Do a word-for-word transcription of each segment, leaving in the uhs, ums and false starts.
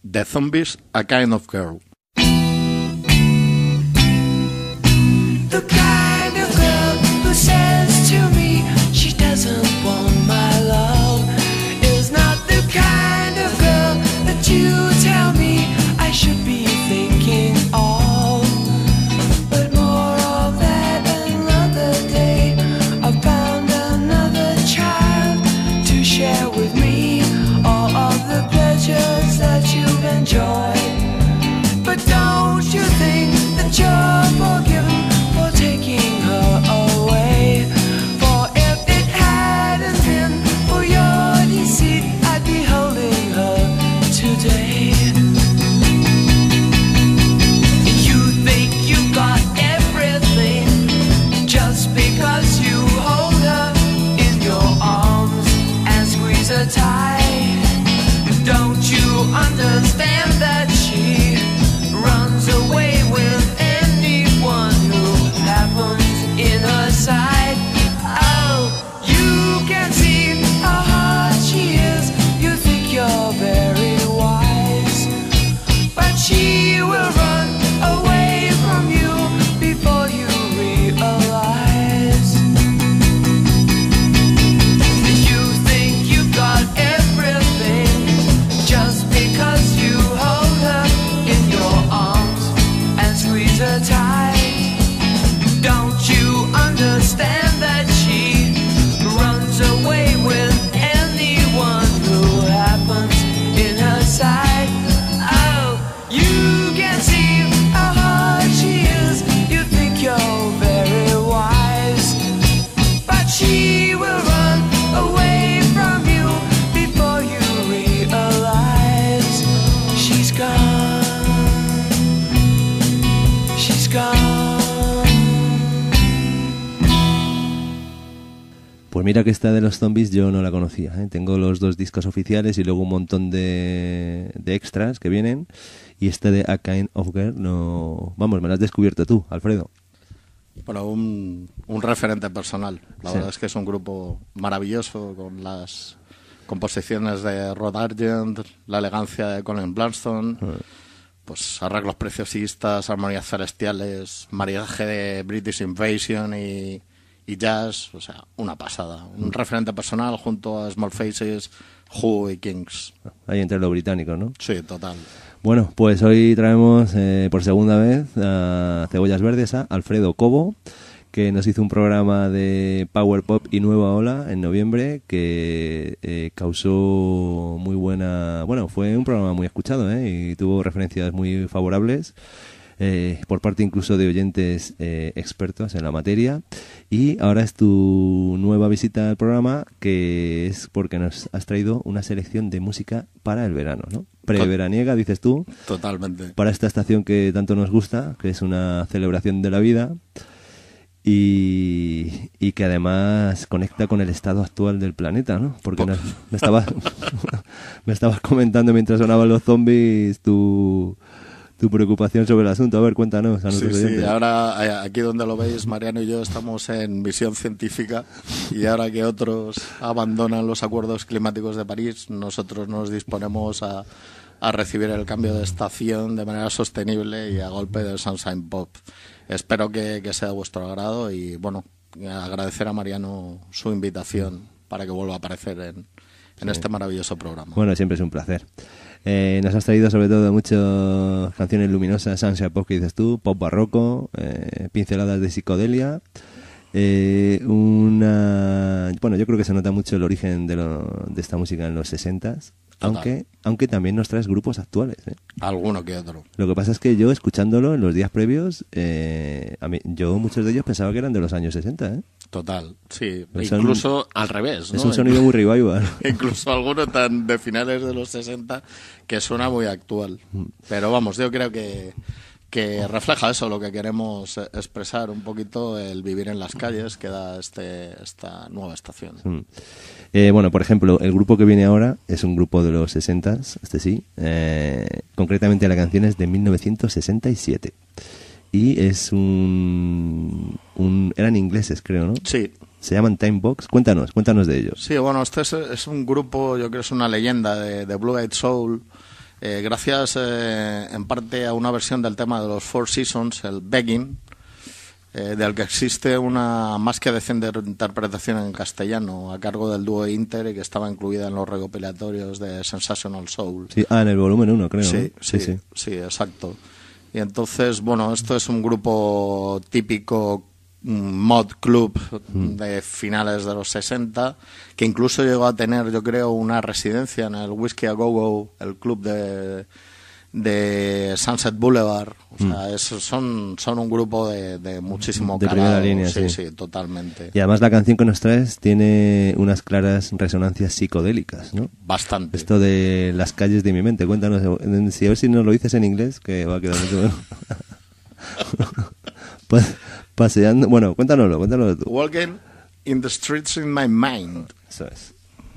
The Zombies, A Kind of Girl. The kind of girl who says to me she doesn't want my love is not the kind of girl that you tell me I should be thinking of. But more of that another day. I found another child to share with me all of the pleasures that you've enjoyed. But don't you think that you're forgiven for taking her away? For if it hadn't been for your deceit, I'd be holding her today. You think you got everything just because you hold her in your arms and squeeze her tight. Don't you understand that she runs away with anyone who happens in her side? Oh, you can see how hard she is. You think you're very wise, but she will run away from you before you realize. You think you got everything just because you hold her in your arms and squeeze her tight. Don't you understand that she runs away with anyone who happens in her side? Oh, you can see how hard she is. You think you're very wise, but she will run away from you before you realize. She's gone. She's gone. Pues mira que esta de los Zombies yo no la conocía, ¿eh? Tengo los dos discos oficiales y luego un montón de, de extras que vienen. Y este de A Kind of Girl no... Vamos, me lo has descubierto tú, Alfredo. Bueno, un, un referente personal. La Sí. verdad es que es un grupo maravilloso con las composiciones de Rod Argent, la elegancia de Colin Blunstone, pues arreglos preciosistas, armonías celestiales, maridaje de British Invasion y, y jazz, o sea, una pasada. Un referente personal junto a Small Faces, Who y Kings. Ahí entre los británicos, ¿no? Sí, total. Bueno, pues hoy traemos eh, por segunda vez a Cebollas Verdes a Alfredo Cobo, que nos hizo un programa de Power Pop y Nueva Ola en noviembre que eh, causó muy buena... Bueno, fue un programa muy escuchado, ¿eh? Y tuvo referencias muy favorables eh, por parte incluso de oyentes eh, expertos en la materia. Y ahora es tu nueva visita al programa, que es porque nos has traído una selección de música para el verano, ¿no? Preveraniega, dices tú. Totalmente. Para esta estación que tanto nos gusta, que es una celebración de la vida y, y que además conecta con el estado actual del planeta, ¿no? Porque nos, me estabas me estabas comentando mientras sonaban los zombies tu, tu preocupación sobre el asunto. A ver, cuéntanos a Sí, nuestros sí, oyentes. ahora aquí donde lo veis, Mariano y yo estamos en visión científica y ahora que otros abandonan los acuerdos climáticos de París, nosotros nos disponemos a, a recibir el cambio de estación de manera sostenible y a golpe de Sunshine Pop. Espero que, que sea de vuestro agrado y, bueno, agradecer a Mariano su invitación para que vuelva a aparecer en, en Sí. este maravilloso programa. Bueno, siempre es un placer. Eh, nos has traído sobre todo muchas canciones luminosas, Sunshine Pop, que dices tú, pop barroco, eh, pinceladas de psicodelia, eh, una... Bueno, yo creo que se nota mucho el origen de, lo, de esta música en los sesentas, aunque, aunque también nos traes grupos actuales, ¿eh? Alguno que otro. Lo que pasa es que yo, escuchándolo en los días previos, eh, a mí, yo muchos de ellos pensaba que eran de los años sesenta, ¿eh? Total, sí. Pues son- Incluso al revés, ¿no? Es un sonido muy revival. Incluso alguno tan de finales de los sesenta que suena muy actual. Pero vamos, yo creo que, que refleja eso, lo que queremos expresar, un poquito el vivir en las calles que da este, esta nueva estación. Mm. Eh, bueno, por ejemplo, el grupo que viene ahora es un grupo de los sesentas, este sí. Eh, concretamente la canción es de mil novecientos sesenta y siete. Y es un, un... Eran ingleses, creo, ¿no? Sí. Se llaman Time Box. Cuéntanos, cuéntanos de ellos. Sí, bueno, este es, es un grupo, yo creo que es una leyenda de, de Blue Eyed Soul, eh, gracias eh, en parte a una versión del tema de los Four Seasons, el Begging, eh, del que existe una más que decente interpretación en castellano a cargo del dúo Inter y que estaba incluida en los recopilatorios de Sensational Soul. Sí, ah, en el volumen uno, creo. Sí, ¿no? sí, sí, sí, sí, exacto. Y entonces, bueno, esto es un grupo típico mod club de finales de los sesenta, que incluso llegó a tener, yo creo, una residencia en el Whiskey a Go Go, el club de, de Sunset Boulevard. O sea, mm. es, son, son un grupo de, de muchísimo de calado. Primera línea, sí, sí. sí, totalmente. Y además la canción que nos traes tiene unas claras resonancias psicodélicas, ¿no? Bastante. Esto de Las calles de mi mente. Cuéntanos, si a ver si nos lo dices en inglés, que va a quedar mucho mejor. Pues, paseando, bueno, cuéntanoslo, cuéntanoslo tú. Walking in the streets in my mind. Eso es.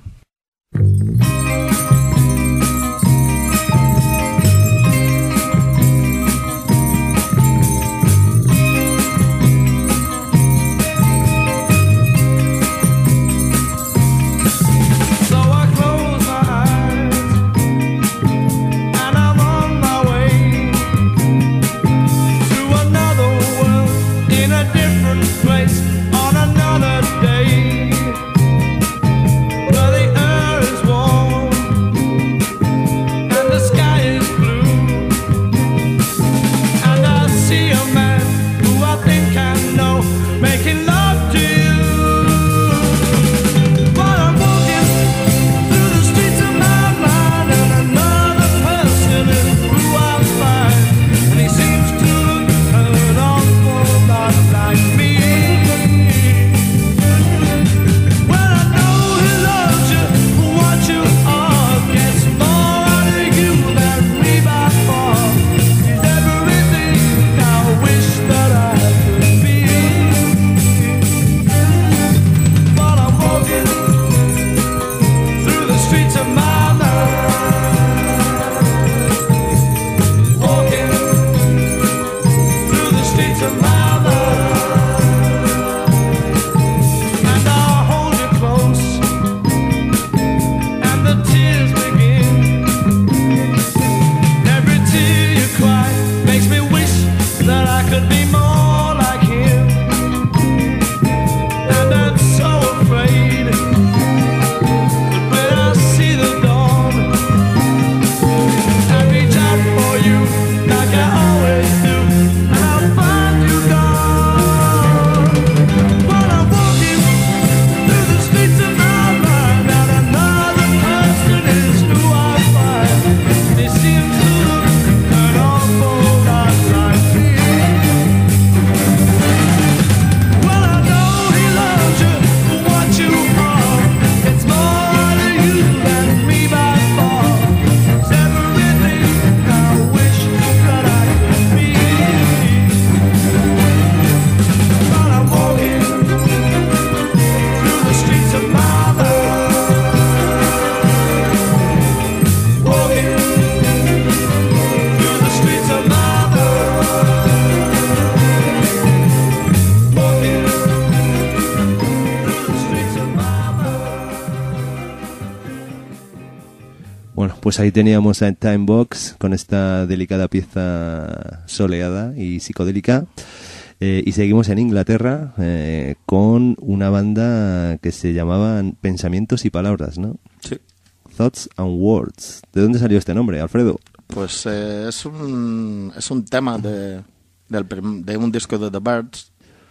Pues ahí teníamos a Time Box con esta delicada pieza soleada y psicodélica. Eh, y seguimos en Inglaterra eh, con una banda que se llamaba Pensamientos y Palabras, ¿no? Sí. Thoughts and Words. ¿De dónde salió este nombre, Alfredo? Pues eh, es un es un tema de, del, de un disco de The Birds,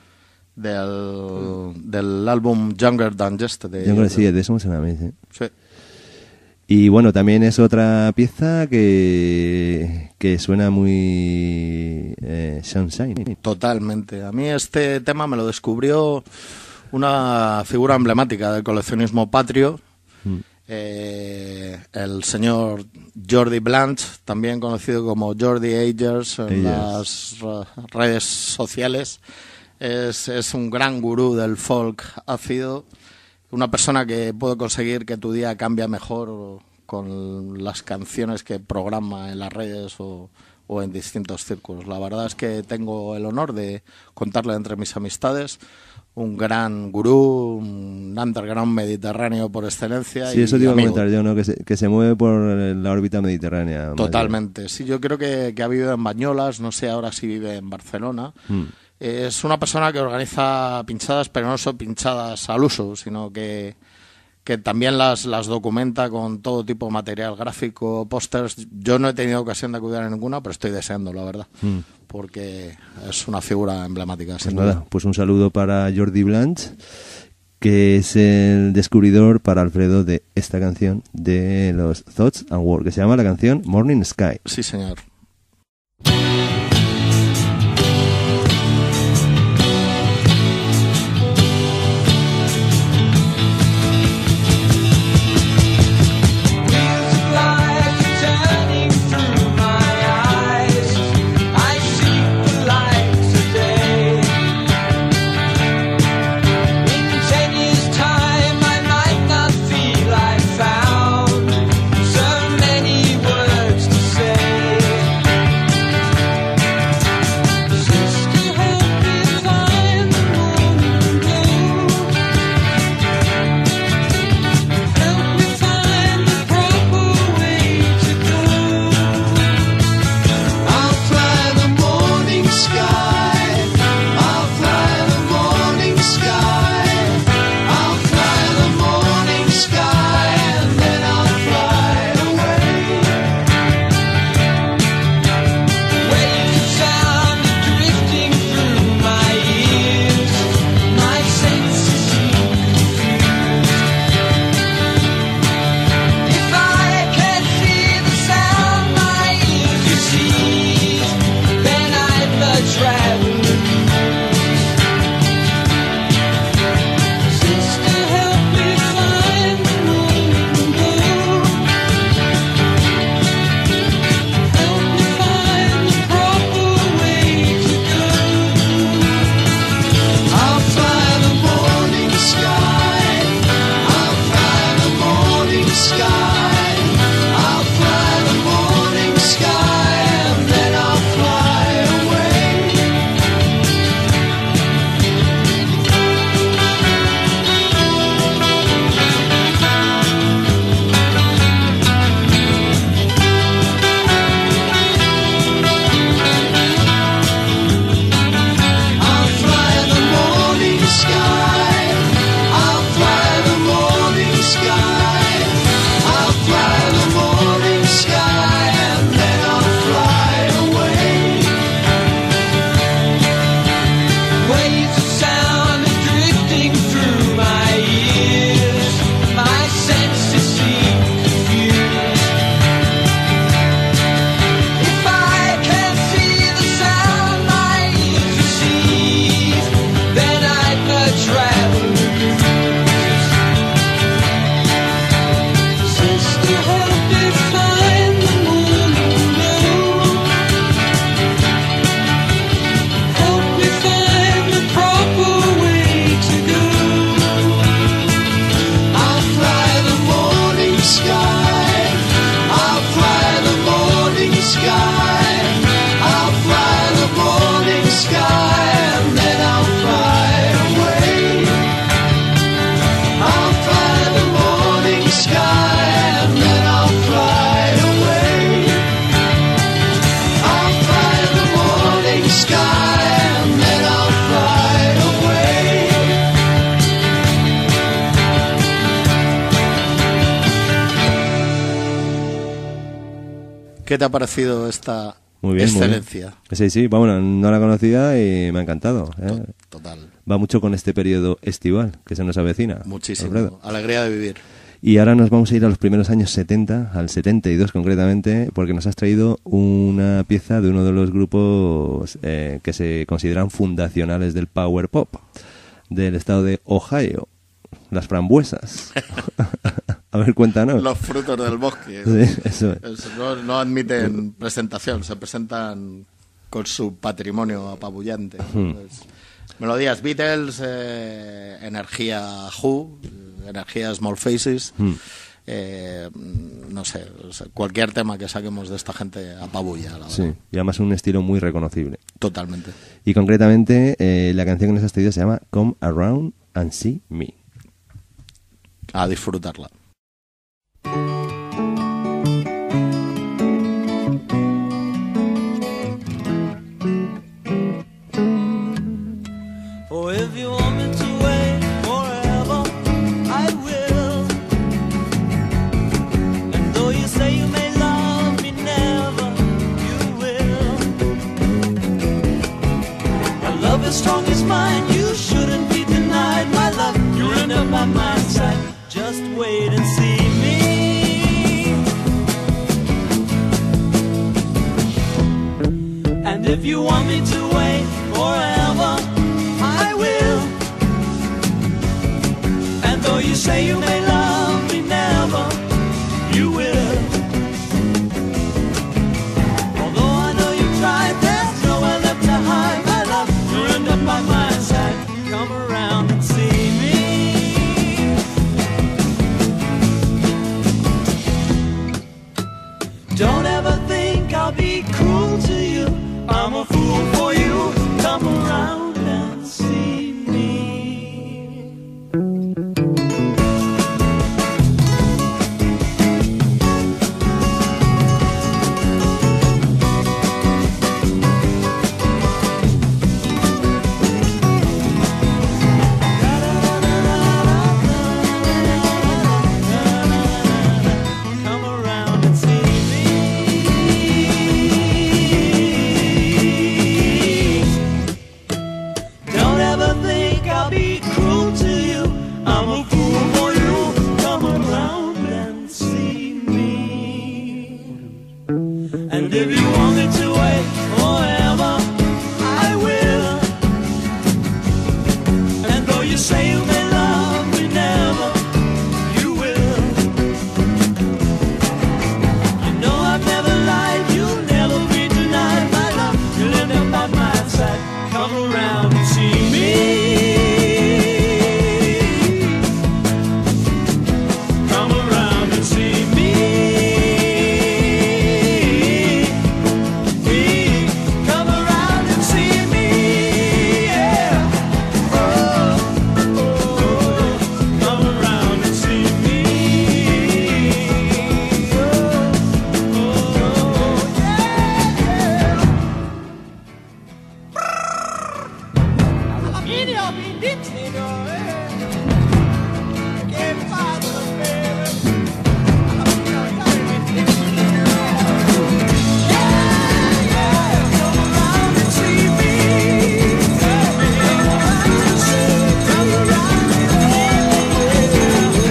del, del álbum Younger Than Yesterday. Younger, sí, de eso me suena a mí, sí. Sí. Y bueno, también es otra pieza que, que suena muy eh, Sunshine. Totalmente. A mí este tema me lo descubrió una figura emblemática del coleccionismo patrio, mm. eh, el señor Jordi Blanch, también conocido como Jordi Agers en las redes sociales. Es, es un gran gurú del folk ácido. Una persona que puede conseguir que tu día cambie mejor con las canciones que programa en las redes o, o en distintos círculos. La verdad es que tengo el honor de contarle entre mis amistades un gran gurú, un underground mediterráneo por excelencia. Sí, y eso te iba a amigo. comentar yo, ¿no? Que se, que se mueve por la órbita mediterránea. Totalmente. Sí, yo creo que, que ha vivido en Bañolas, no sé ahora si vive en Barcelona. Mm. Es una persona que organiza pinchadas, pero no son pinchadas al uso, sino que, que también las, las documenta con todo tipo de material gráfico, pósters. Yo no he tenido ocasión de acudir a ninguna, pero estoy deseando, la verdad, Mm. porque es una figura emblemática. Pues sin nada, duda. pues un saludo para Jordi Blanch, que es el descubridor para Alfredo de esta canción de los Thoughts and Words, que se llama la canción Morning Sky. Sí, señor. ¿Qué te ha parecido esta Muy bien, excelencia? Muy bien. Sí, sí, bueno, no la conocía y me ha encantado. ¿eh? Total. Va mucho con este periodo estival que se nos avecina. Muchísimo. Alfredo. Alegría de vivir. Y ahora nos vamos a ir a los primeros años setenta, al setenta y dos concretamente, porque nos has traído una pieza de uno de los grupos eh, que se consideran fundacionales del power pop, del estado de Ohio, las Frambuesas. A ver, cuéntanos. Los frutos del bosque. Sí, eso es. Es- no, no admiten presentación, se presentan con su patrimonio apabullante. Hmm. Pues, melodías Beatles, eh, energía Who, energía Small Faces. Hmm. eh, no sé, cualquier tema que saquemos de esta gente apabulla, la verdad. Sí, y además un estilo muy reconocible. Totalmente. Y concretamente, eh, la canción que nos has traído se llama Come Around and See Me. A disfrutarla. Oh, if you want me to wait forever, I will. And though you say you may love me never, you will. My love is strong as mine, you shouldn't be denied. My love, you're under my mind side. Just wait and see me. And if you want me to wait forever, I will. And though you say you may love me never, you will. Although I know you tried, there's nowhere left to hide. My love, you're under my mind side. Come around and see me. Don't ever think I'll be cruel to you. I'm a fool for you. Come around and see me. Come around and see me. Don't ever think I'll be cruel to you. I'm a fool for you. Come around and see me. And if you want me to wait forever, I will. And though you say you may love me never, you will. You know I've never lied, you'll never be denied. My love, you'll end up by my side. Come around and see me. Come around and see me. Come around and see me. Yeah. Oh, oh, come around and see me. Oh, oh, yeah, yeah. Video mi dictino, eh. Che fatto bene. Yeah, yeah. Come around and see me. Come around and see. Come around and see.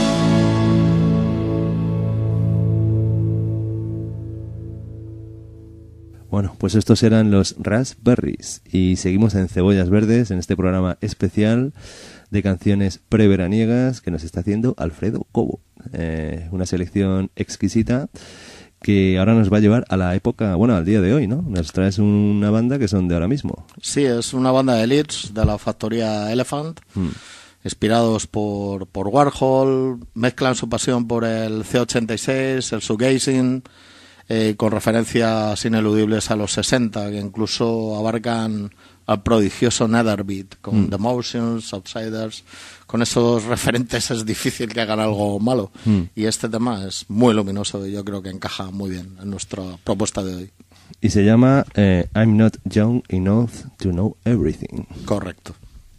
Bueno, pues estos eran los Raspberries y seguimos en Cebollas Verdes en este programa especial de canciones preveraniegas que nos está haciendo Alfredo Cobo. Eh, una selección exquisita que ahora nos va a llevar a la época, bueno, al día de hoy, ¿no? Nos traes una banda que son de ahora mismo. Sí, es una banda de Leeds de la factoría Elephant, Mm. inspirados por, por Warhol, mezclan su pasión por el C ochenta y seis, el shoegazing, eh, con referencias ineludibles a los sesenta, que incluso abarcan al prodigioso Netherbeat, con Mm. The Motions, Outsiders. Con esos referentes es difícil que hagan algo malo. Mm. Y este tema es muy luminoso y yo creo que encaja muy bien en nuestra propuesta de hoy. Y se llama eh, I'm Not Young Enough to Know Everything. Correcto.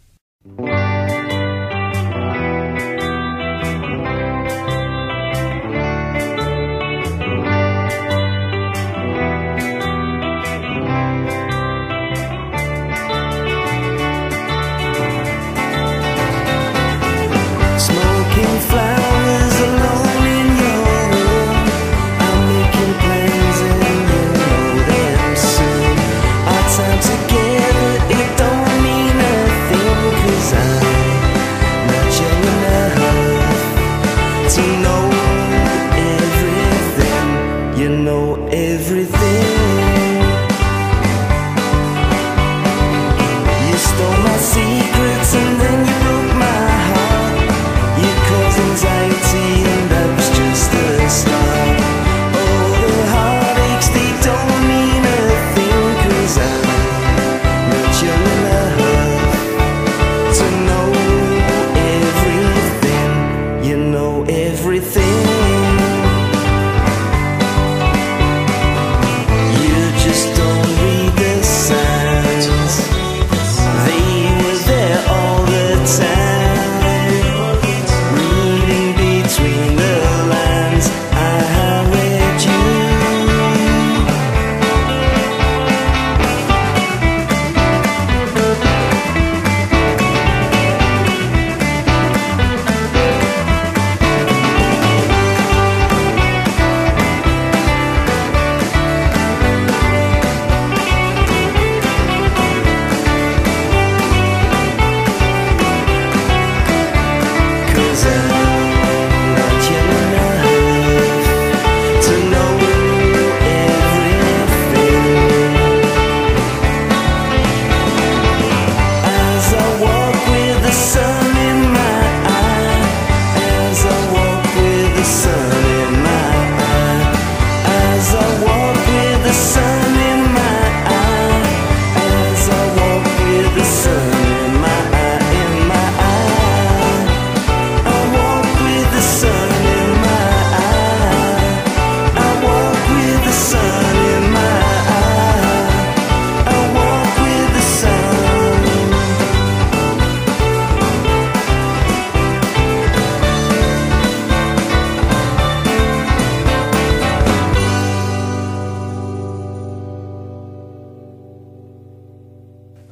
Smoking flowers alone in your room. I'm making plans and you know them soon. Our time together, it don't mean nothing, 'cause I'm not young enough to know everything. You know everything. You stole my secrets and then you broke my heart. You cause anxiety and I was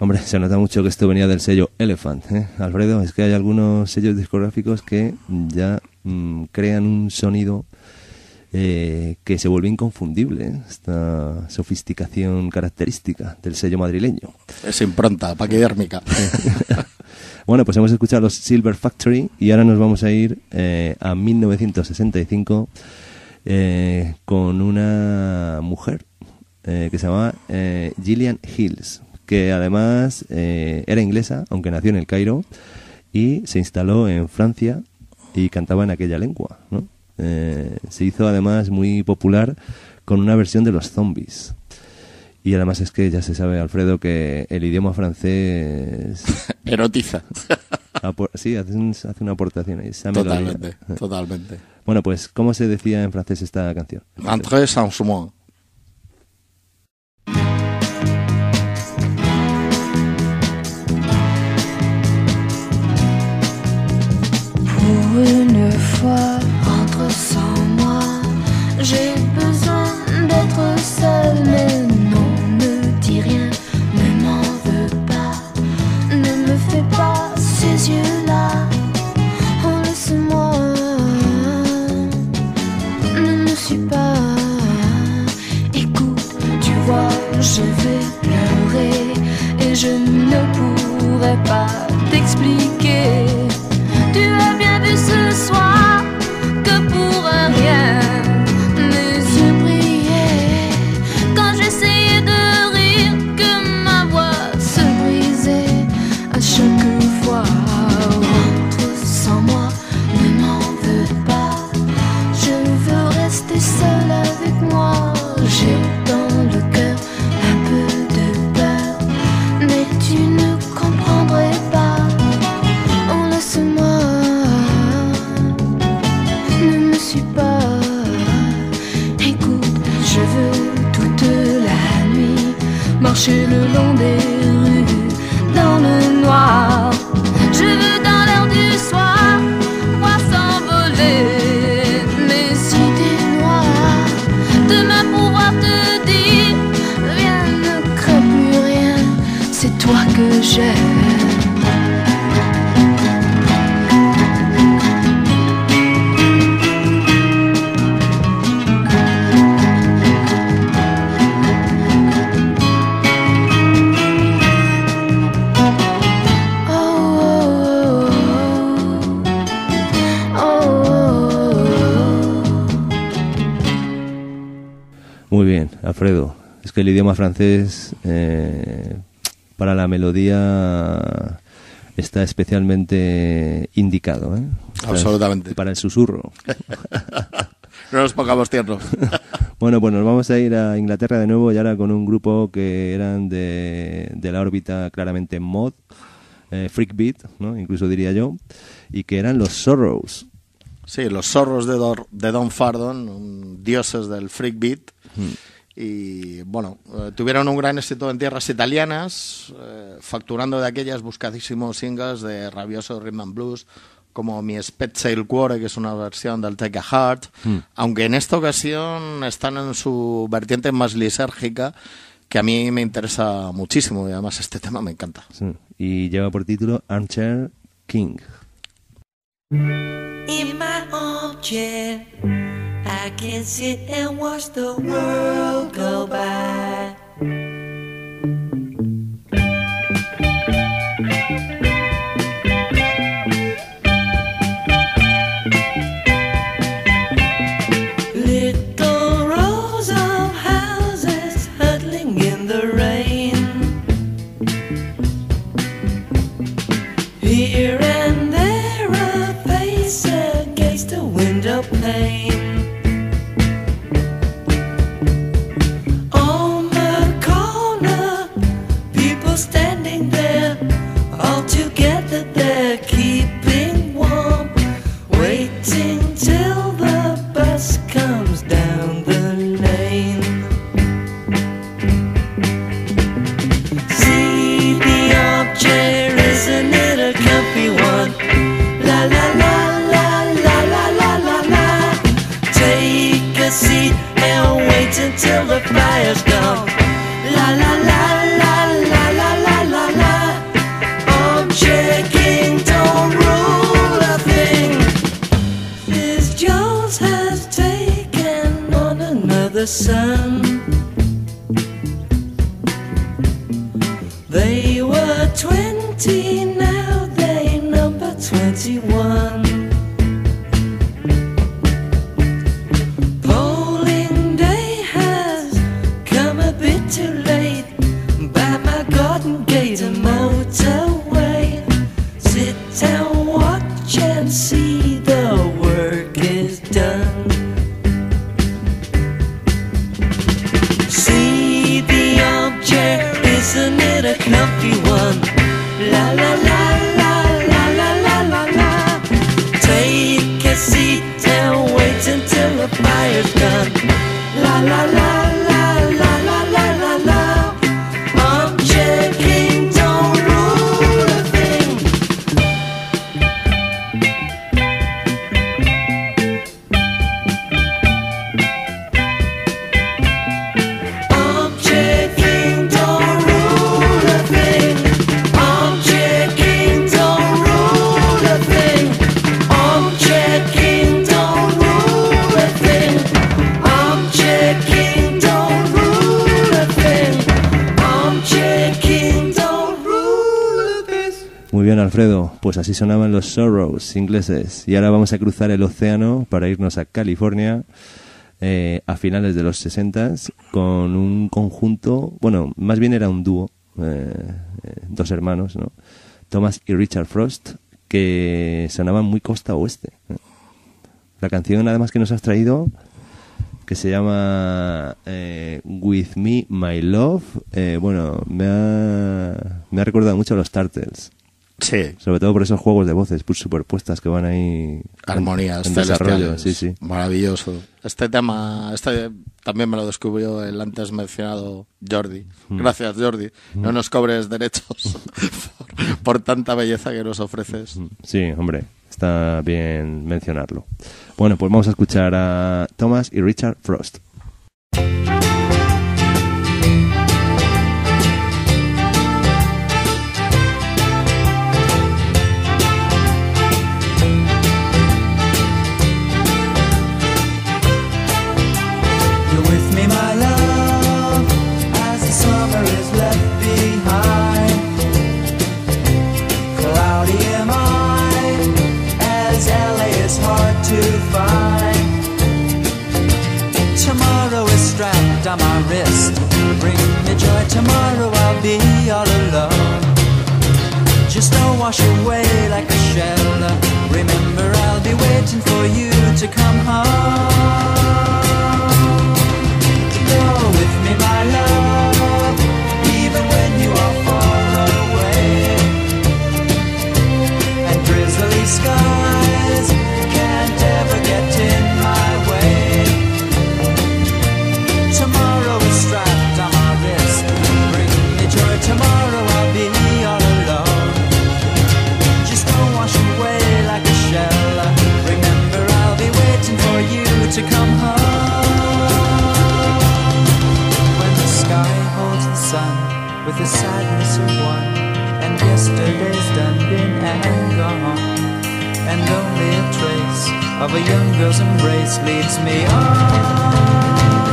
Hombre, se nota mucho que esto venía del sello Elephant, ¿eh? Alfredo, es que hay algunos sellos discográficos que ya mmm, crean un sonido eh, que se vuelve inconfundible, ¿eh? Esta sofisticación característica del sello madrileño. Es impronta, paquidérmica. Bueno, pues hemos escuchado los Silver Factory y ahora nos vamos a ir eh, a mil novecientos sesenta y cinco eh, con una mujer eh, que se llamaba eh, Gillian Hills, que además eh, era inglesa, aunque nació en el Cairo, y se instaló en Francia y cantaba en aquella lengua, ¿no? Eh, se hizo además muy popular con una versión de los Zombies. Y además es que ya se sabe, Alfredo, que el idioma francés... Erotiza. Apor- sí, hace, un, hace una aportación ahí. esa Totalmente, melodía. totalmente. Bueno, pues, ¿cómo se decía en francés esta canción? Entre sans moi. Pour une fois, rentre sans moi. J'ai besoin d'être seule, mais non, ne dis rien, ne m'en veux pas. Ne me fais pas ces yeux-là. Oh, laisse-moi, ne me suis pas. Écoute, tu vois, je vais pleurer et je ne pourrai pas t'expliquer. Tu as bien vu ce soir que pour un rien mes yeux brillaient quand j'essayais de rire, que ma voix se brisait à chaque fois. Rentre sans moi, ne m'en veux pas. Je veux rester seule avec moi. J'ai dans le cœur un peu de peur, mais tu ne comprendrais pas. Oh, laisse-moi, ne me suis pas. Écoute, je veux toute la nuit marcher le long des rues dans le noir. Je veux dans l'heure du soir voir s'envoler mes idées noires. Demain pouvoir te dire, rien ne crains plus rien, c'est toi que j'aime. Muy bien, Alfredo. Es que el idioma francés eh, para la melodía está especialmente indicado, ¿eh? Absolutamente. Para el susurro. No nos pongamos tiernos. Bueno, pues nos vamos a ir a Inglaterra de nuevo y ahora con un grupo que eran de, de la órbita claramente mod, eh, freak beat, ¿no? Incluso diría yo, y que eran los Sorrows. Sí, los zorros de, Dor- de Don Fardon, un- dioses del freak beat. Hmm. Y bueno, eh, tuvieron un gran éxito en tierras italianas, eh, facturando de aquellas buscadísimos singles de rabioso rhythm and blues, como Mi Spezza il Cuore, que es una versión del Take a Heart, Hmm. aunque en esta ocasión están en su vertiente más lisérgica, que a mí me interesa muchísimo, y además este tema me encanta. Sí. Y lleva por título Armchair King. In my armchair, I can sit and watch the world go by. Little rows of houses huddling in the rain. Here and there a face against a window pane. On the corner, people standing there, all together they're keeping warm, waiting till the bus comes down the lane. See the armchair, isn't it a comfy one? La la la la la la la la la. Take a seat and wait until the fire's gone. La la la la la la la la la. sun. They were twenty, now they number twenty-one. Polling day has come a bit too late. By my garden gate and motorway, sit down, watch and see the work is done. See the armchair, isn't it a comfy one? La la la la la la la la la. Take a seat and wait until the fire's done. La la la la la la la la la. Armchair king don't rule a thing. Armchair king don't rule a thing. Armchair king don't rule a thing. Armchair king don't rule a thing. Armchair king don't rule a thing. Armchair king don't rule a thing. Muy bien, Alfredo, pues así sonaban los Sorrows ingleses. Y ahora vamos a cruzar el océano para irnos a California eh, a finales de los sesentas con un conjunto, bueno, más bien era un dúo, eh, eh, dos hermanos, ¿no? Thomas y Richard Frost, que sonaban muy costa oeste. ¿eh? La canción además que nos has traído, que se llama eh, With Me, My Love, eh, bueno, me ha, me ha recordado mucho a los Turtles. Sí, Sobre todo por esos juegos de voces pues, superpuestas que van ahí armonías en, en desarrollo. celestiales. Sí, sí. Maravilloso. Este tema, este también me lo descubrió el antes mencionado Jordi. Gracias, Jordi. No nos cobres derechos por, por tanta belleza que nos ofreces. Sí, hombre, está bien mencionarlo. Bueno, pues vamos a escuchar a Thomas y Richard Frost. You're with me, my love, as the summer is left behind. Cloudy am I, as L A is hard to find. Tomorrow is strapped on my wrist. Bring me joy, tomorrow I'll be all alone. Just don't wash away like a shell. Remember, I'll be waiting for you to come home. Go with me, my love, even when you are far away. And drizzly skies can't ever get in my way. Tomorrow is strapped on my wrist. Bring me joy, tomorrow I'll be all alone. Just don't wash away like a shell. Remember, I'll be waiting for you to come home. When the sky holds the sun with the sadness of one, and yesterday's done been and gone, and only a trace of a young girl's embrace leads me on.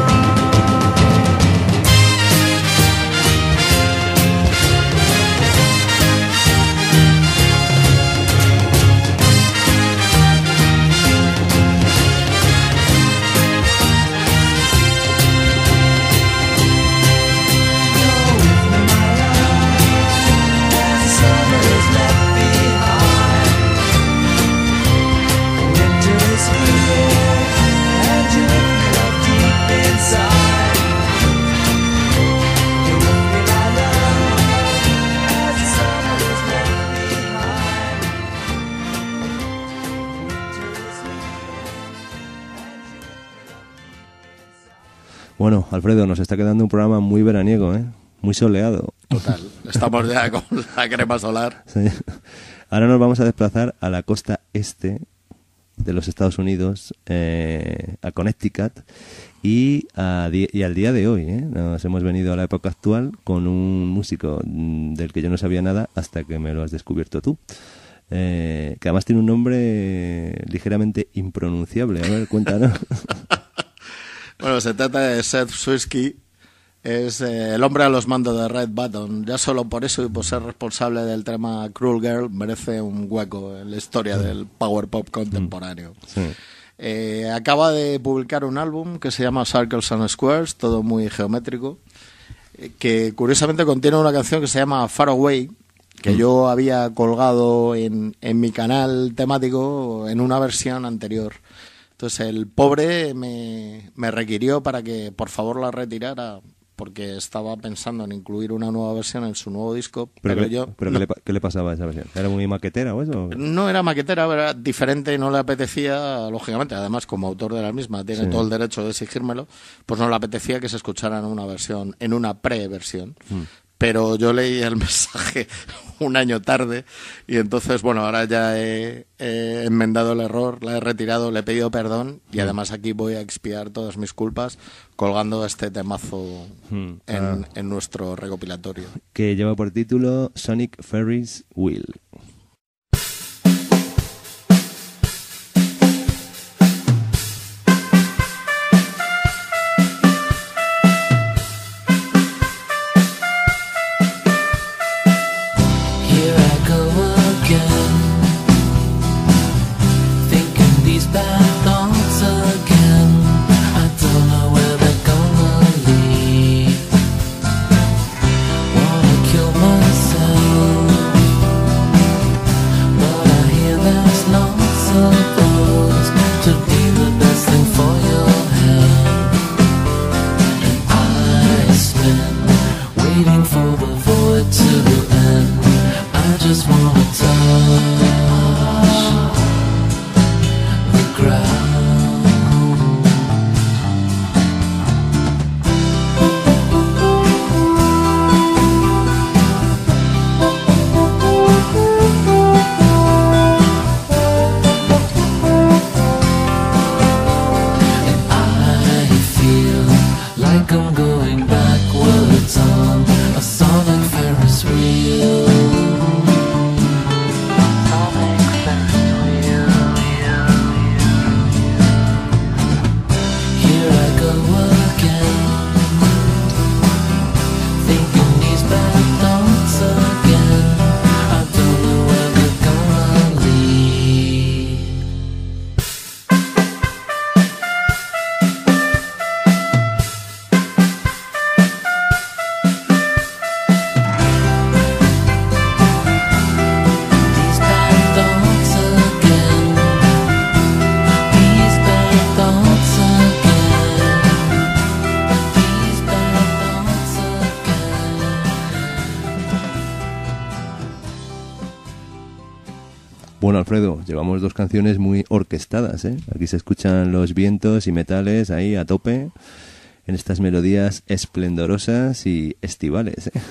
Bueno, Alfredo, nos está quedando un programa muy veraniego, ¿eh? Muy soleado. Total, estamos ya con la crema solar. Sí. Ahora nos vamos a desplazar a la costa este de los Estados Unidos, eh, a Connecticut, y, a di- y al día de hoy, ¿eh? Nos hemos venido a la época actual con un músico mm, del que yo no sabía nada hasta que me lo has descubierto tú. Eh, que además tiene un nombre ligeramente impronunciable. A ver, cuéntanos. Bueno, se trata de Seth Swirsky, es eh, el hombre a los mandos de Red Button. Ya solo por eso y por ser responsable del tema Cruel Girl merece un hueco en la historia del power pop contemporáneo. Sí. Eh, acaba de publicar un álbum que se llama Circles and Squares, todo muy geométrico, eh, que curiosamente contiene una canción que se llama Far Away, que mm. yo había colgado en, en mi canal temático en una versión anterior. Entonces el pobre me, me requirió para que por favor la retirara, porque estaba pensando en incluir una nueva versión en su nuevo disco. ¿Pero, pero qué, yo pero no, ¿qué, le, ¿qué le pasaba a esa versión? ¿Era muy maquetera o eso? No era maquetera, era diferente y no le apetecía, lógicamente, además como autor de la misma, tiene sí. todo el derecho de exigírmelo, pues no le apetecía que se escuchara en una versión, en una pre-versión. Mm. Pero yo leí el mensaje un año tarde y entonces, bueno, ahora ya he, he enmendado el error, la he retirado, le he pedido perdón y además aquí voy a expiar todas mis culpas colgando este temazo mm, en, ah. en nuestro recopilatorio. Que lleva por título Sonic Ferris Wheel. Bueno, Alfredo, llevamos dos canciones muy orquestadas, ¿eh? Aquí se escuchan los vientos y metales ahí a tope en estas melodías esplendorosas y estivales, ¿eh?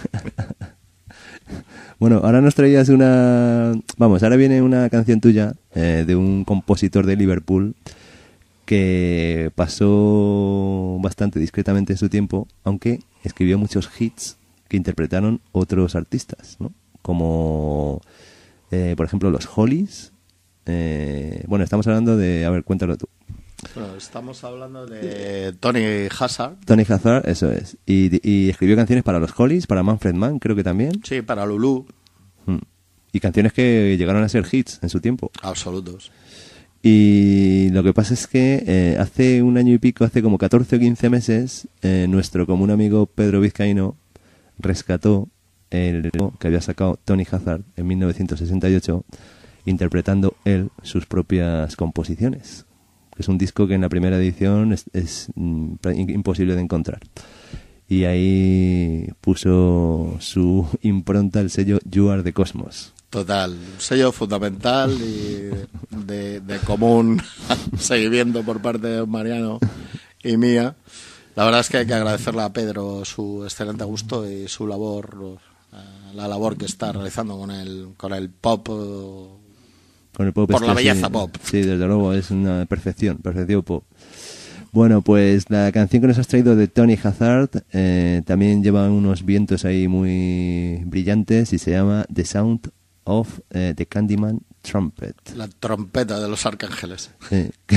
Bueno, ahora nos traías una... Vamos, ahora viene una canción tuya eh, de un compositor de Liverpool que pasó bastante discretamente en su tiempo, aunque escribió muchos hits que interpretaron otros artistas, ¿no? Como... Eh, por ejemplo, los Hollies. Eh, bueno, estamos hablando de... A ver, cuéntalo tú. Bueno, estamos hablando de Tony Hazard. Tony Hazard, eso es. Y, y escribió canciones para los Hollies, para Manfred Mann, creo que también. Sí, para Lulu. Mm. Y canciones que llegaron a ser hits en su tiempo. Absolutos. Y lo que pasa es que eh, hace un año y pico, hace como catorce o quince meses, eh, nuestro común amigo Pedro Vizcaíno rescató el que había sacado Tony Hazard en mil novecientos sesenta y ocho, interpretando él sus propias composiciones, que es un disco que en la primera edición es, es mm, imposible de encontrar, y ahí puso su impronta, el sello You Are the Cosmos. Total, un sello fundamental y de, de común seguimiento por parte de Mariano y mía. La verdad es que hay que agradecerle a Pedro su excelente gusto y su labor, la labor que está realizando con el con el pop, con el pop por este, la belleza sí, pop. Sí, desde luego es una perfección, perfección pop. Bueno, pues la canción que nos has traído de Tony Hazard eh, también lleva unos vientos ahí muy brillantes y se llama The Sound of eh, the Candyman Trumpet. La trompeta de los arcángeles. Sí, que,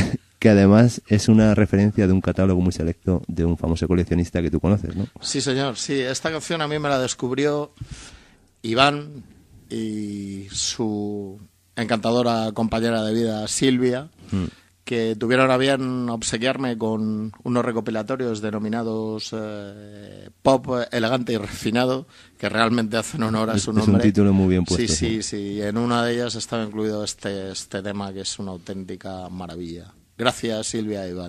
que además es una referencia de un catálogo muy selecto de un famoso coleccionista que tú conoces, ¿no? Sí, señor, sí. Esta canción a mí me la descubrió Iván y su encantadora compañera de vida, Silvia, mm. que tuvieron a bien obsequiarme con unos recopilatorios denominados eh, Pop Elegante y Refinado, que realmente hacen honor a su es, nombre. Es un título muy bien puesto. Sí, sí, sí. En una de ellas estaba incluido este, este tema, que es una auténtica maravilla. Gracias, Silvia e Iván.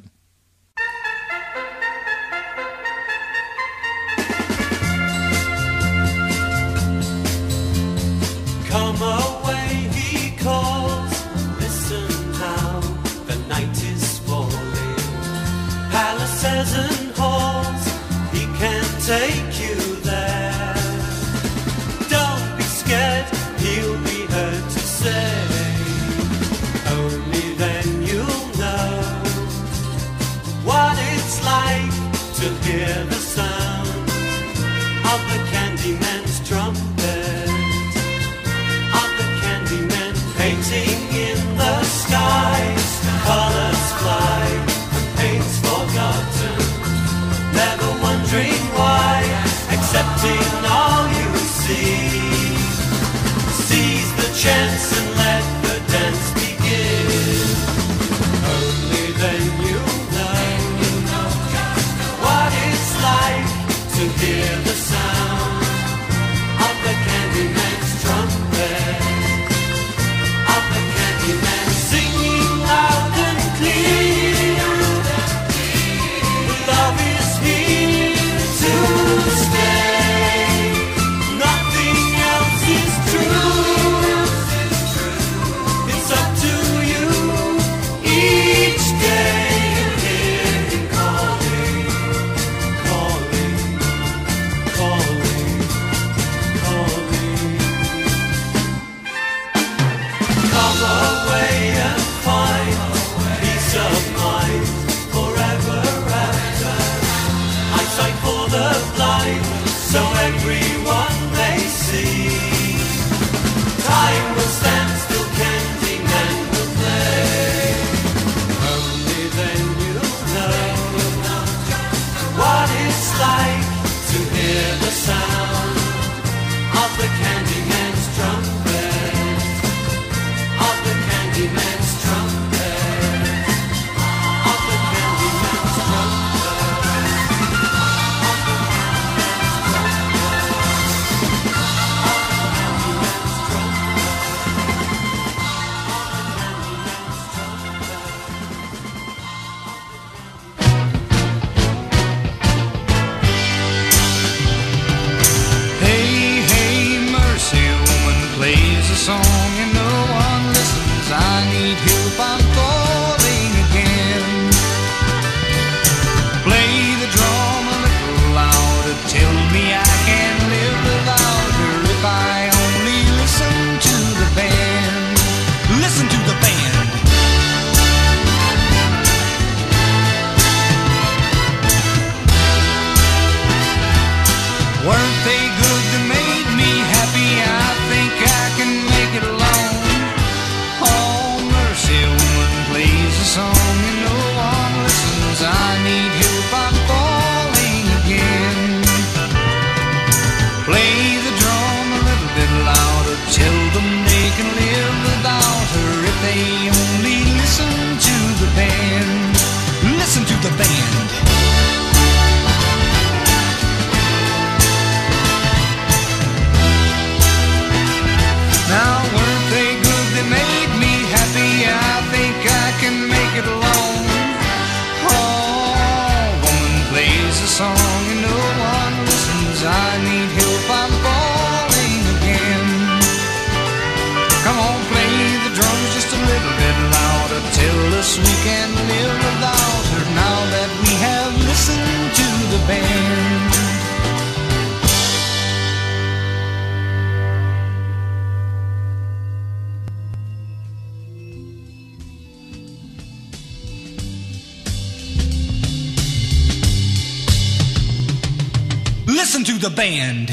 Come away, he calls. Listen now, the night is falling. Palaces and halls, he can't take you there. Don't be scared, he'll be heard to say. Only then you'll know what it's like to hear the sound of the Candyman's trumpet, of the Candyman painting in the skies. Colors fly and paint's forgotten, never wondering why, accepting all you see. Seize the chance and let the dance begin. Only then you'll know what it's like to hear the sound of the Candyman's trumpet, of the Candyman singing loud and clear. Love is here to stay. Nothing else is true. It's up to you each day. Hear him calling, calling, calling, calling. Come away and find peace of mind forever after. Eyesight for the blind, so everyone may see. Time will stand still, Candyman will play. Only then you'll know what it's like to hear the sound of the Candyman's trumpet, of the Candyman's trumpet, of the Candyman's trumpet, of the Hey, hey, mercy, woman plays a song and no one listens. I need help, I'm falling again. Play the drum a little louder, tell me I can live without her if I only listen to the band. Listen to the band. Weren't they good? They made me happy. I think I can make it alone. Oh, mercy, woman plays a song and no one listens. I need help, I'm falling again. Play the drum a little bit louder, tell them they can live without her if they only listen to the band. Listen to the band. Now weren't they good? They made me happy. I think I can make it alone. Oh, woman plays a song and no one listens. I need help, I'm falling again. Come on, play the drums just a little bit louder. Tell us we can live without her now that we have listened to the band. Listen to the band.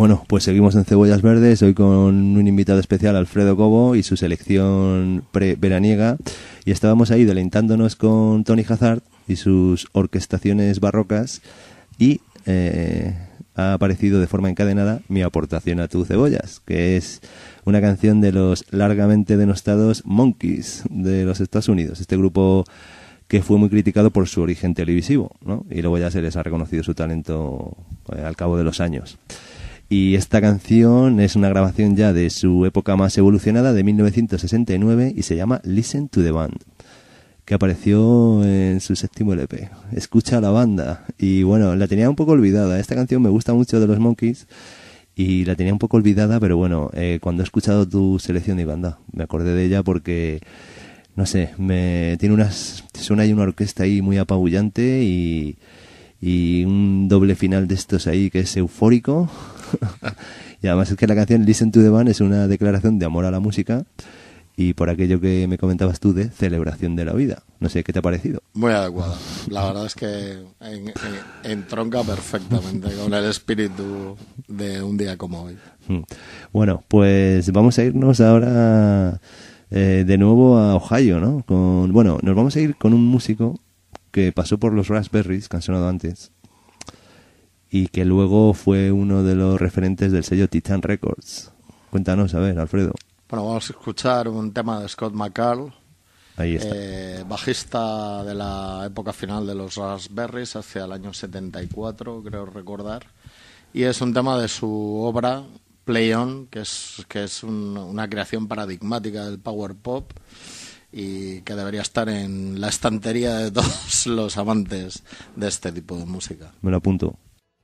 Bueno, pues seguimos en Cebollas Verdes, hoy con un invitado especial, Alfredo Cobo, y su selección pre-veraniega. Y estábamos ahí deleitándonos con Tony Hazard y sus orquestaciones barrocas. Y eh, ha aparecido de forma encadenada Mi aportación a tu Cebollas, que es una canción de los largamente denostados Monkees de los Estados Unidos. Este grupo que fue muy criticado por su origen televisivo, ¿no? Y luego ya se les ha reconocido su talento eh, al cabo de los años. Y esta canción es una grabación ya de su época más evolucionada, de mil novecientos sesenta y nueve, y se llama Listen to the Band, que apareció en su séptimo L P. Escucha a la banda. Y bueno, la tenía un poco olvidada. Esta canción me gusta mucho de los Monkees y la tenía un poco olvidada, pero bueno, eh, cuando he escuchado tu selección de banda, me acordé de ella porque, no sé, me tiene unas, suena ahí una orquesta ahí muy apabullante y, y un doble final de estos ahí que es eufórico. Y además es que la canción Listen to the Band es una declaración de amor a la música y por aquello que me comentabas tú de celebración de la vida. No sé, ¿qué te ha parecido? Muy adecuada. La verdad es que en, en, entronca perfectamente con el espíritu de un día como hoy. Bueno, pues vamos a irnos ahora eh, de nuevo a Ohio, ¿no? Con, bueno, nos vamos a ir con un músico que pasó por los Raspberries, que han sonado antes, y que luego fue uno de los referentes del sello Titan Records. Cuéntanos, a ver, Alfredo. Bueno, vamos a escuchar un tema de Scott McCall, Ahí está. eh, bajista de la época final de los Raspberries, hacia el año setenta y cuatro, creo recordar. Y es un tema de su obra Play On, que es, que es un, una creación paradigmática del power pop y que debería estar en la estantería de todos los amantes de este tipo de música. Me lo apunto.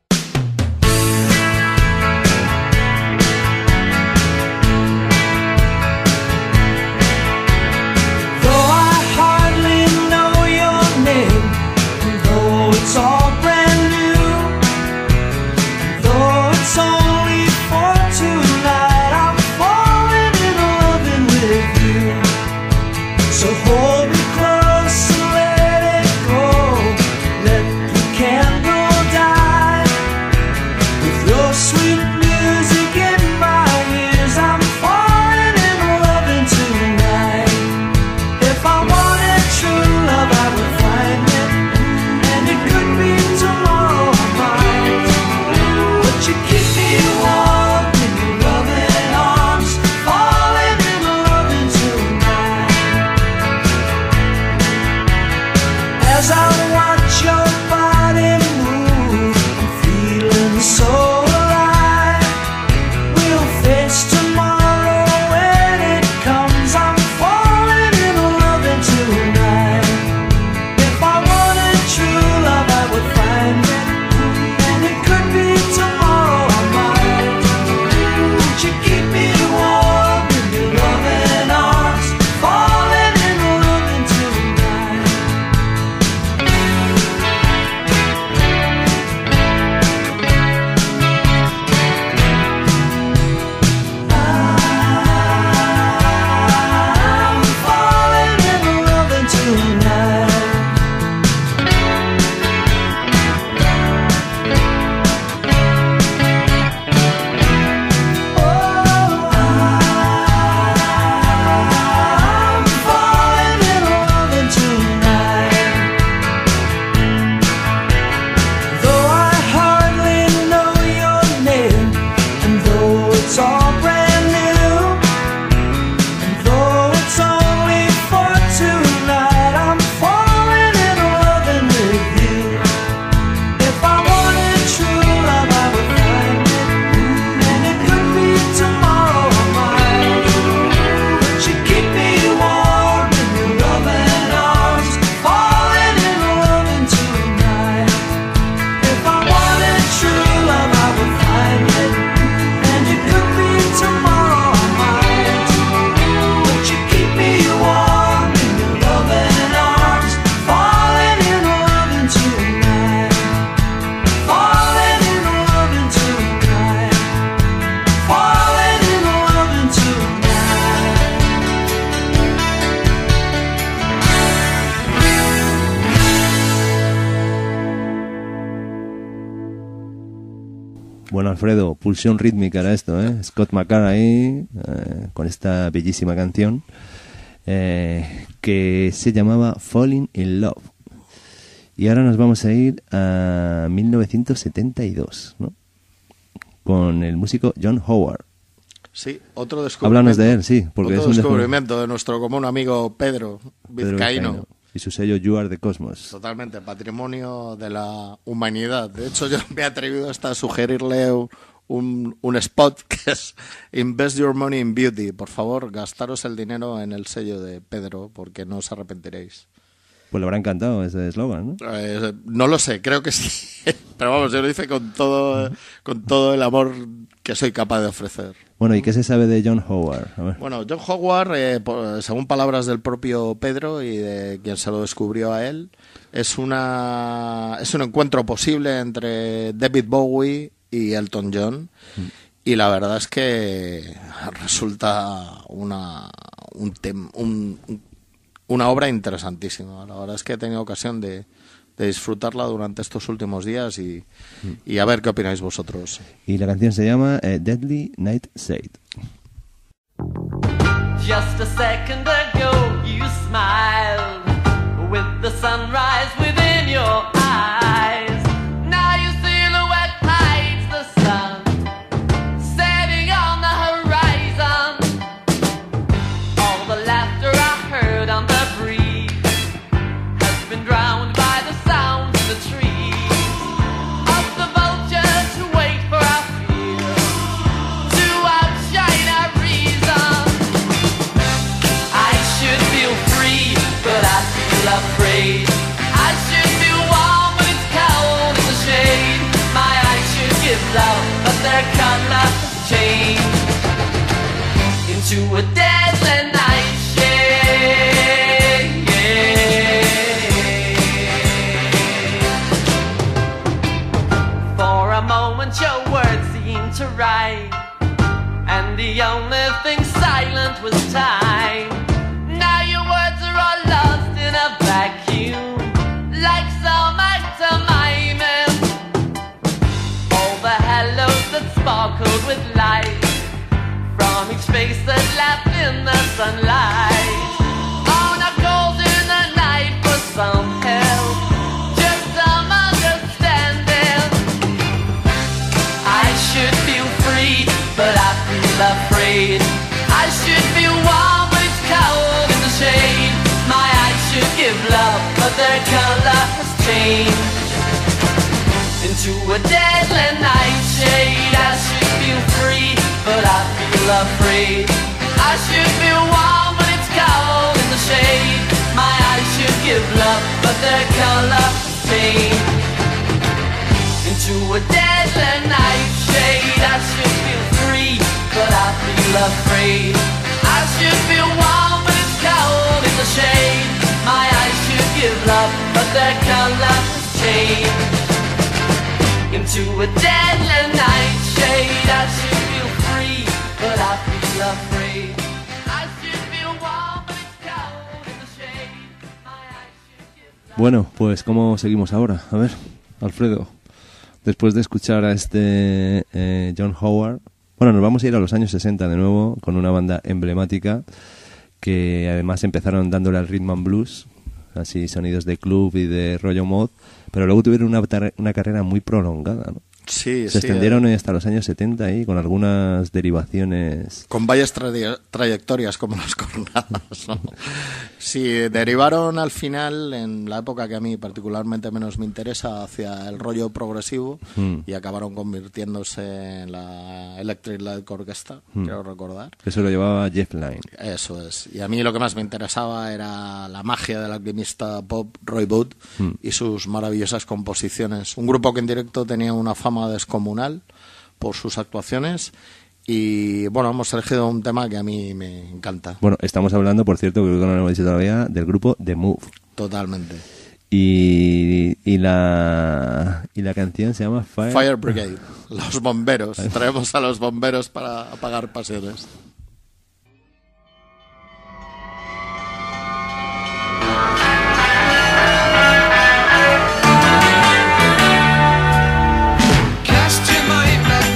It's all brand new, though it's only for tonight. I'm falling in love with you, so hold me close and let it go. Let the candle die with your sweet music in my ears. I'm falling in love tonight. If I wanted true love, I would find it. It could be tomorrow night, but you keep me warm in your loving arms, falling in love tonight. As I watch your body move, I'm feeling so alive. We'll face tomorrow when it comes. I'm falling in love tonight. If I wanted true love, I would find it, and it could be tomorrow night. Would you keep me warm in your loving arms, falling in love tonight? Bueno, Alfredo, pulsión rítmica era esto, ¿eh? Scott McCall ahí, eh, con esta bellísima canción eh, que se llamaba Falling in Love. Y ahora nos vamos a ir a mil novecientos setenta y dos, ¿no? Con el músico John Howard. Sí, otro descubrimiento. Háblanos de él, sí. Porque otro es un descubrimiento de nuestro común amigo Pedro Pedro Vizcaíno. Vizcaíno. Y su sello You Are the Cosmos. Totalmente, patrimonio de la humanidad. De hecho, yo me he atrevido hasta a sugerirle un, un spot que es Invest Your Money in Beauty. Por favor, gastaros el dinero en el sello de Pedro, porque no os arrepentiréis. Pues le habrá encantado ese eslogan, ¿no? Eh, no lo sé, creo que sí. Pero vamos, yo lo hice con todo, con todo el amor que soy capaz de ofrecer. Bueno, ¿y qué se sabe de John Howard? A ver. Bueno, John Howard, eh, por, según palabras del propio Pedro y de quien se lo descubrió a él, es una es un encuentro posible entre David Bowie y Elton John. Mm. Y la verdad es que resulta una un, tem, un, una obra interesantísima. La verdad es que he tenido ocasión de, de disfrutarla durante estos últimos días y, mm. y a ver qué opináis vosotros. Y la canción se llama eh, Deadly Nightshade. Just a second ago you smiled with the sunrise within your eyes. Now your silhouette hides the sun setting on the horizon. All the laughter I heard on the breeze has been drowned by the sound of the trees, of the vultures who wait for our fear to outshine our reason. I should feel free, but I feel afraid. I should feel warm, but it's cold in the shade. My eyes should give love, but their color has changed into a deadly nightshade. For a moment your words seemed to rhyme, and the only thing silent was time. Now your words are all lost in a vacuum, like some actor miming. All the hellos that sparkled with light from each face that laughed in the sunlight. On a cold in the night for some help, just some understanding. I should feel free, but I feel afraid. I should feel warm, but it's cold in the shade. My eyes should give love, but their color has changed into a deadly nightshade. I should feel free, but I feel afraid. I should feel warm, but it's cold in the shade. My eyes should give love, but their color has changed into a deadly nightshade. I should feel free, but I feel afraid. I should feel warm, but it's cold in the shade. My eyes should give love, but their color has changed into a deadly nightshade. I should feel free, but I feel afraid. I should feel warm, but it's cold in the shade. My eyes should give love. Bueno, pues ¿cómo seguimos ahora? A ver, Alfredo, después de escuchar a este eh, John Howard, bueno, nos vamos a ir a los años sesenta de nuevo con una banda emblemática que además empezaron dándole al rhythm and blues, así sonidos de club y de rollo mod, pero luego tuvieron una, una carrera muy prolongada, ¿no? Sí, Se sí, extendieron eh. hasta los años setenta ahí con algunas derivaciones. Con varias tra- trayectorias como las cornadas, ¿no? Sí, derivaron al final, en la época que a mí particularmente menos me interesa, hacia el rollo progresivo mm. y acabaron convirtiéndose en la Electric Light Orchestra, mm. quiero recordar. Eso lo llevaba Jeff Lynne. Eso es. Y a mí lo que más me interesaba era la magia del alquimista pop Roy Wood mm. y sus maravillosas composiciones. Un grupo que en directo tenía una fama descomunal por sus actuaciones y bueno, hemos elegido un tema que a mí me encanta. Bueno, estamos hablando, por cierto, que no lo hemos dicho todavía, del grupo The Move. Totalmente. Y, y la y la canción se llama Fire, Fire Brigade, los bomberos. Traemos a los bomberos para apagar pasiones. Cast your mind back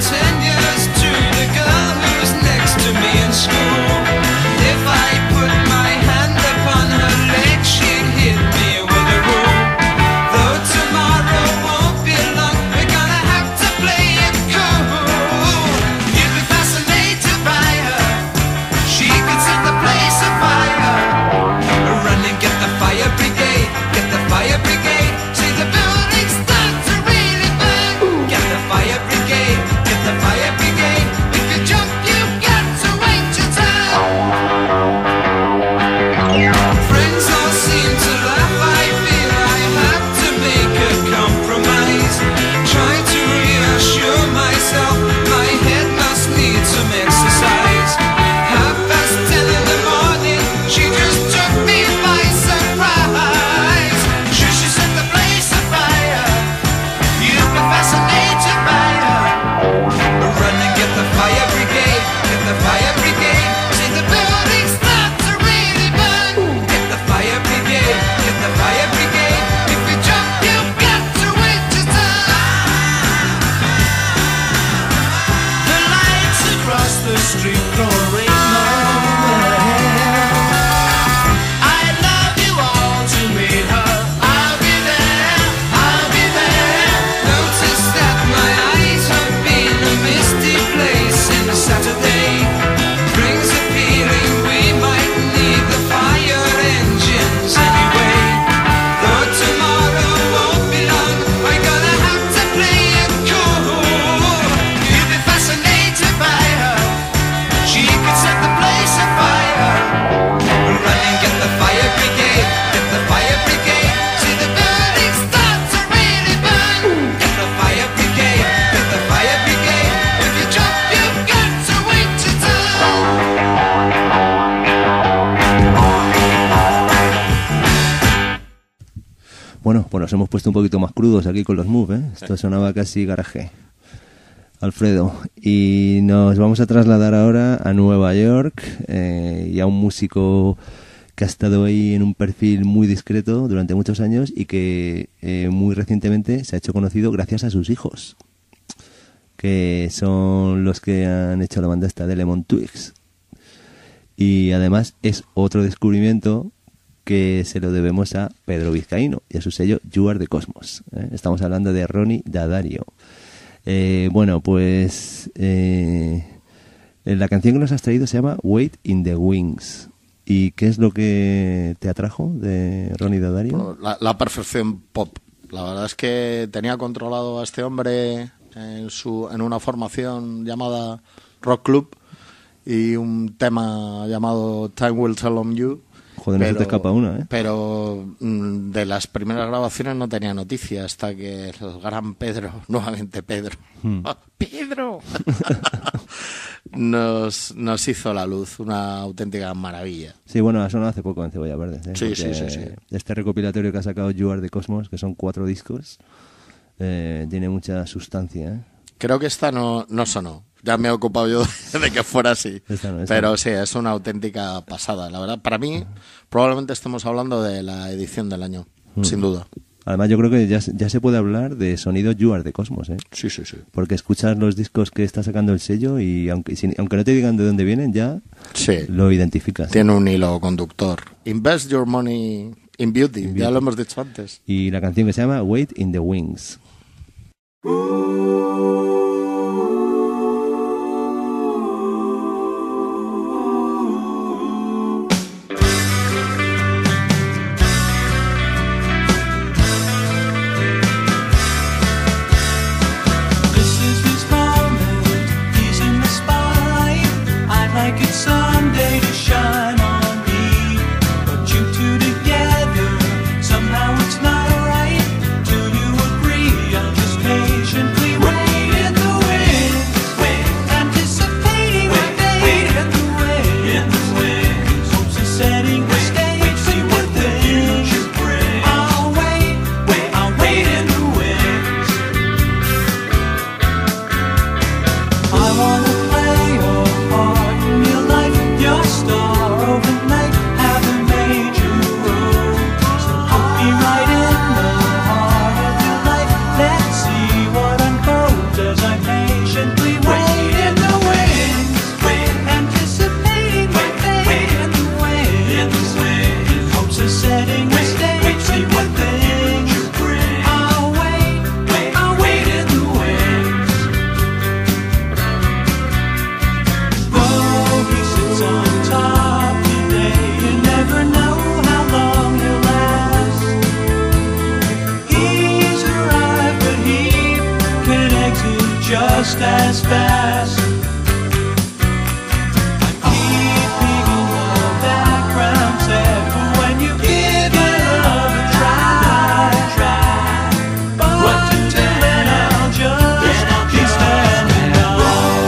Bueno, pues nos hemos puesto un poquito más crudos aquí con los Move, ¿eh? Esto sonaba casi garaje. Alfredo, y nos vamos a trasladar ahora a Nueva York eh, y a un músico que ha estado ahí en un perfil muy discreto durante muchos años y que eh, muy recientemente se ha hecho conocido gracias a sus hijos, que son los que han hecho la banda esta de Lemon Twigs. Y además es otro descubrimiento que se lo debemos a Pedro Vizcaíno y a su sello You Are the Cosmos, ¿eh? Estamos hablando de Ronnie D'Addario. Eh, bueno, pues eh, la canción que nos has traído se llama Wait in the Wings. ¿Y qué es lo que te atrajo de Ronnie D'Addario? Bueno, la, la perfección pop. La verdad es que tenía controlado a este hombre en, su, en una formación llamada Rock Club y un tema llamado Time Will Tell on You. Joder, no se te escapa una, ¿eh? Pero mm, de las primeras grabaciones no tenía noticia hasta que el gran Pedro, nuevamente Pedro, Hmm. ¡Pedro! nos, nos hizo la luz, una auténtica maravilla. Sí, bueno, ha sonado hace poco en Cebolla Verde, ¿eh? Sí, sí, Porque sí, sí. Este recopilatorio que ha sacado You Are the Cosmos, que son cuatro discos, eh, tiene mucha sustancia, ¿eh? Creo que esta no, no sonó. Ya me he ocupado yo de que fuera así. Esta no, esta Pero no. sí, es una auténtica pasada. La verdad, para mí, probablemente estemos hablando de la edición del año, Mm. sin duda. Además, yo creo que ya, ya se puede hablar de sonido You Are the Cosmos, ¿eh? Sí, sí, sí. Porque escuchas los discos que está sacando el sello y aunque, sin- aunque no te digan de dónde vienen, ya Sí, lo identificas. tiene un hilo conductor. Invest your money in beauty, In ya beauty. lo hemos dicho antes. Y la canción que se llama Wait in the Wings. This is his moment, he's in the spotlight. I'd like it someday to shine on me. But you two together, somehow it's not right. Do you agree? I'll just patiently wait in the wings, wait, anticipating the day. Wait in the wings, in the wings. Hopes of setting the stage, see what the future brings. I'll wait, wait, I'll wait in the wings. I wanna play a part in your life, your star overnight, have a major role. So put me right in the heart of your life. Let's see what unfolds as I patiently wait in the wings, wait, anticipating the day. Wait in the wings, in the wings. Hopes of setting the stage, see what the future brings. I'll wait, wait, I'll wait in the wings. Though he sits on top today, you never know how long he'll last. He's arrived, but he could exit just as fast. I keep leaving the background sad, but when you give your love a try, try. But until then, I'll just be standing alone.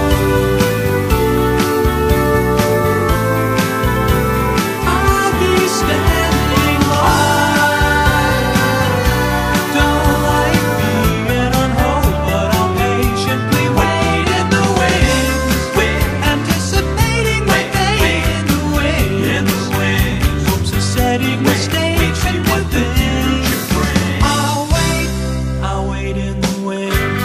I'll be standing by. Don't like being on hold, but I'll patiently wait in the wings, wait, anticipating the day in the wings, in the wings. Hopes of setting the stage, see what the future brings. I'll wait, I'll wait in the wings.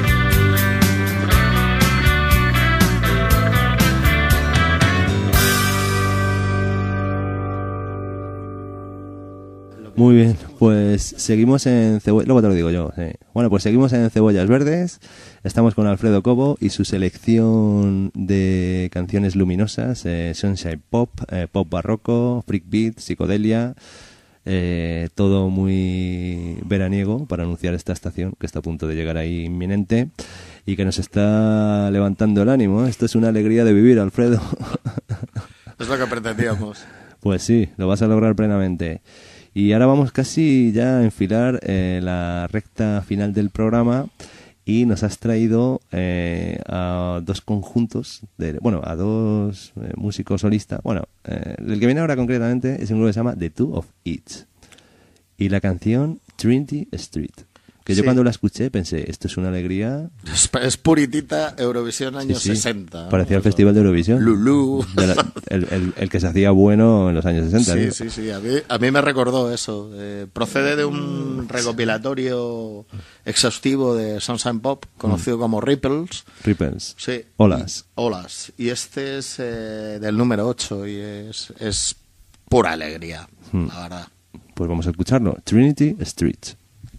Muy bien, pues seguimos en Cebollas... Luego te lo digo yo, sí. Bueno, pues seguimos en Cebollas Verdes. Estamos con Alfredo Cobo y su selección de canciones luminosas, eh, Sunshine Pop, eh, Pop Barroco, Freak Beat, Psicodelia, eh, todo muy veraniego para anunciar esta estación que está a punto de llegar ahí inminente y que nos está levantando el ánimo. Esto es una alegría de vivir, Alfredo. Es lo que pretendíamos. Pues sí, lo vas a lograr plenamente. Y ahora vamos casi ya a enfilar eh, la recta final del programa y nos has traído eh, a dos conjuntos, de, bueno, a dos eh, músicos solistas. Bueno, eh, el que viene ahora concretamente es un grupo que se llama The Two of Each. y la canción Trinity Street. Que yo Sí. cuando la escuché pensé, esto es una alegría. Es, es puritita Eurovisión años Sí, sí. sesenta. Parecía el ¿no? Festival de Eurovisión. Lulú. De la- el, el- el que se hacía bueno en los años sesenta. Sí, ¿no? sí, sí. A mí, a mí me recordó eso. Eh, procede de un recopilatorio exhaustivo de Sunshine Pop, conocido como Ripples. Ripples. Sí. Olas. Y, olas. Y este es eh, del número ocho y es, es pura alegría, Hmm. la verdad. Pues vamos a escucharlo. Trinity Street.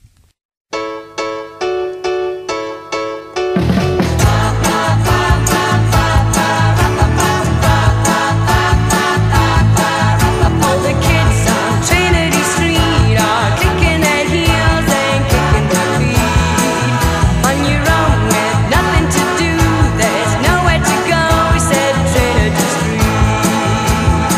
All the kids on Trinity Street are kicking their heels and kicking their feet. On your own with nothing to do, there's nowhere to go, said Trinity Street.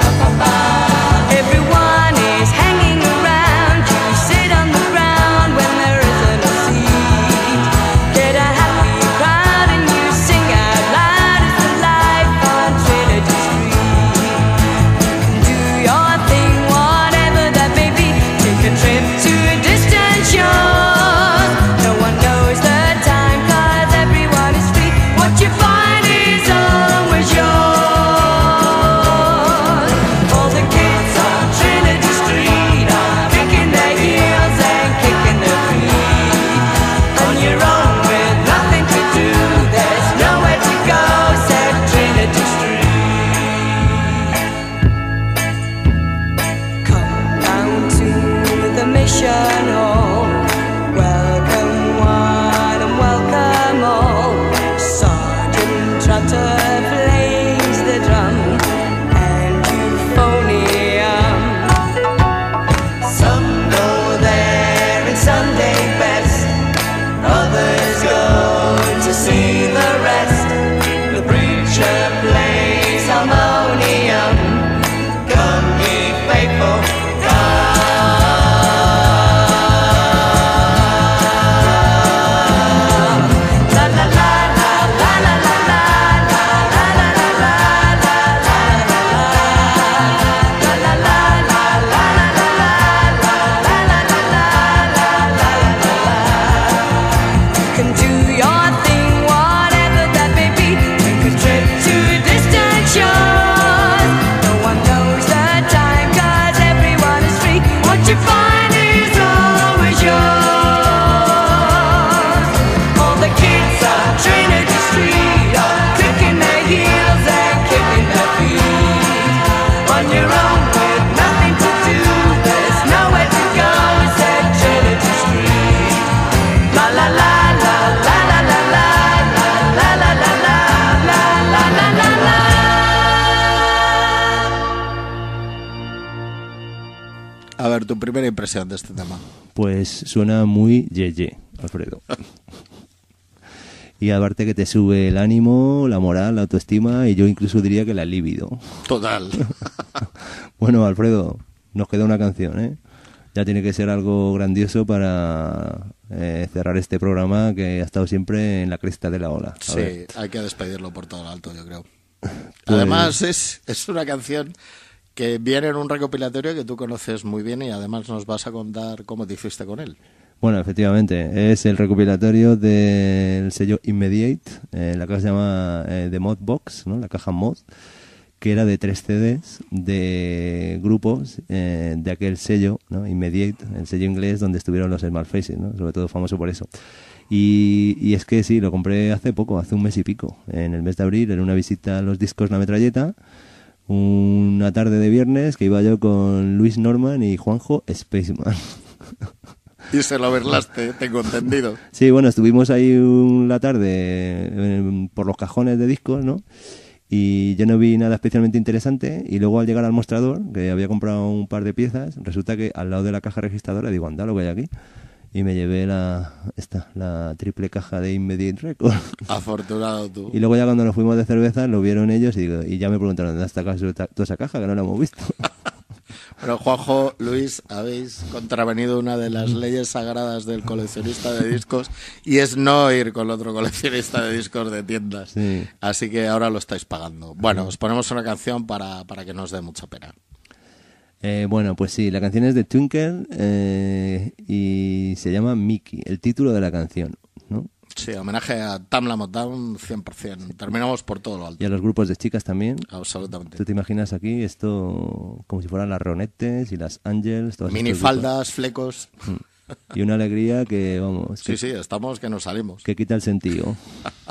Everyone is hanging around, you sit on the ground when there isn't a seat. Get a happy crowd and you sing out loud, it's the life on Trinity Street. Do your thing, whatever that may be. Take a trip to distant shores. No one knows the time, 'cause everyone is free. What you find is always yours. All the kids on Trinity Street are kicking their heels and kicking their feet. On your own with nothing to do, there's nowhere to go, said Trinity Street. Come down to the mission hall. Welcome one and welcome all. Sergeant Trotter plays the drum and euphonium. Some go there in Sunday best, others go to see the rest. The preacher plays harmonium. Come ye faithful, come. La la la la la la la la la la la la la la la la la la You can do your thing, whatever that may be. Take a trip to distant shores. No one knows the time, 'cause everyone is free. What you find is always yours. All the kids on Trinity Street are kicking their heels and kicking their feet. On your own with nothing to do, there's nowhere to go, said Trinity Street. La la la la la la la la la la la la la la la la la la. A ver, tu primera impresión de este tema. Pues suena muy yeye, Alfredo. Y aparte que te sube el ánimo, la moral, la autoestima y yo incluso diría que la libido. Total. Bueno, Alfredo, nos queda una canción, ¿eh? Ya tiene que ser algo grandioso para eh, cerrar este programa que ha estado siempre en la cresta de la ola. A Sí, ver. hay que despedirlo por todo lo alto, yo creo. Además, es, es una canción que viene en un recopilatorio que tú conoces muy bien y además nos vas a contar cómo te hiciste con él. Bueno, efectivamente, es el recopilatorio del sello Immediate, eh, la caja se llama eh, The Mod Box, ¿no? La caja Mod, que era de tres C Ds de grupos eh, de aquel sello, ¿no? Immediate, el sello inglés donde estuvieron los Small Faces, ¿no? Sobre todo famoso por eso. Y, y es que sí, lo compré hace poco, hace un mes y pico, en el mes de abril, en una visita a los discos La Metralleta, una tarde de viernes que iba yo con Luis Norman y Juanjo Spaceman. Y se lo verlaste, tengo entendido. Sí, bueno, estuvimos ahí un- la tarde eh, por los cajones de discos, ¿no? Y yo no vi nada especialmente interesante y luego al llegar al mostrador, que había comprado un par de piezas, resulta que al lado de la caja registradora digo, anda, lo que hay aquí. Y me llevé la esta la triple caja de Immediate Records. Afortunado tú. Y luego ya cuando nos fuimos de cerveza lo vieron ellos y, digo, y ya me preguntaron, ¿dónde está toda esa caja? Que no la hemos visto. Bueno, Juanjo, Luis, habéis contravenido una de las leyes sagradas del coleccionista de discos y es no ir con otro coleccionista de discos de tiendas. Sí. Así que ahora lo estáis pagando. Bueno, os ponemos una canción para, para que nos dé mucha pena. Eh, bueno, pues sí, la canción es de Twinkle eh, y se llama Mickey, el título de la canción, ¿no? Sí, homenaje a Tamla Motown cien por ciento. Terminamos por todo lo alto. Y a los grupos de chicas también. Absolutamente. ¿Tú te imaginas aquí esto como si fueran las Ronettes y las Angels? todas estos Minifaldas, flecos. grupos? Y una alegría que, vamos... Sí, que, sí, estamos que nos salimos. que quita el sentido.